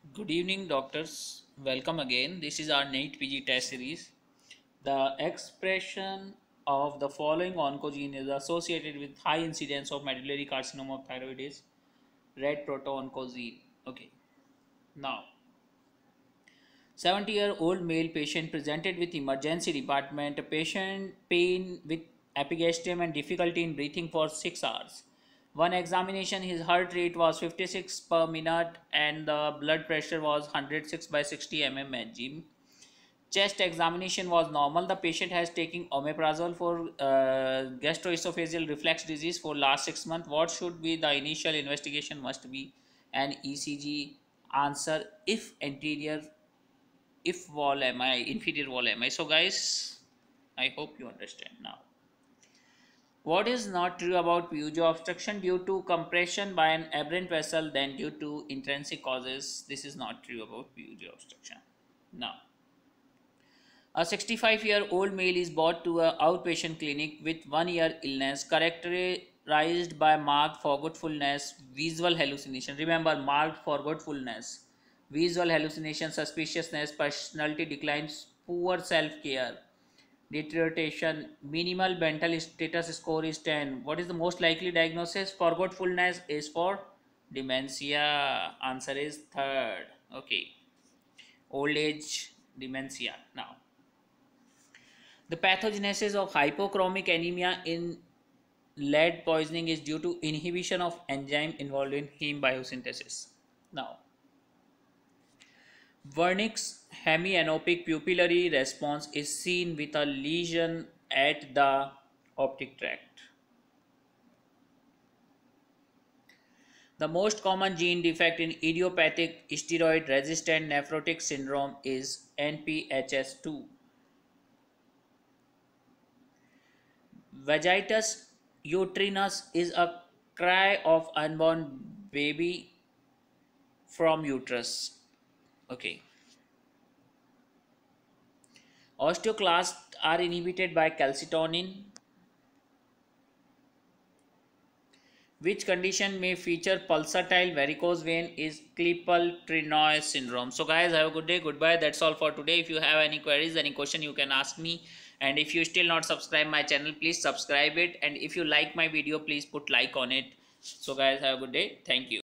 Good evening, doctors. Welcome again. This is our NEET PG test series. The expression of the following oncogene is associated with high incidence of medullary carcinoma of thyroid is red proto-oncogene. Okay. Now, 70-year-old male patient presented with emergency department. A patient pain with epigastrium and difficulty in breathing for 6 hours. One examination, his heart rate was 56 per minute and the blood pressure was 106 by 60 mmHg. Chest examination was normal. The patient has taken omeprazole for gastroesophageal reflux disease for last 6 months. What should be the initial investigation? Must be an ECG. Answer: if anterior, if wall mi, inferior wall mi. So guys, I hope you understand now. What is not true about peugeot obstruction? Due to compression by an aberrant vessel, then due to intrinsic causes. This is not true about peugeot obstruction. Now, a 65-year-old male is brought to an outpatient clinic with 1 year illness characterized by marked forgetfulness, visual hallucination. Remember, marked forgetfulness, visual hallucination, suspiciousness, personality declines, poor self-care, deterioration, minimal mental status score is 10. What is the most likely diagnosis? Forgetfulness is for dementia. Answer is third. Okay. Old age dementia. Now, the pathogenesis of hypochromic anemia in lead poisoning is due to inhibition of enzyme involved in heme biosynthesis. Now, Wernicke's hemianopic pupillary response is seen with a lesion at the optic tract. The most common gene defect in idiopathic steroid resistant nephrotic syndrome is NPHS2. Vagitus utrinus is a cry of unborn baby from uterus. Okay. Osteoclasts are inhibited by calcitonin. Which condition may feature pulsatile varicose vein is Klippel-Trenaunay syndrome. So guys, have a good day. Goodbye. That's all for today. If you have any queries, any question, you can ask me. And if you still not subscribe my channel, please subscribe it. And if you like my video, please put like on it. So guys, have a good day. Thank you.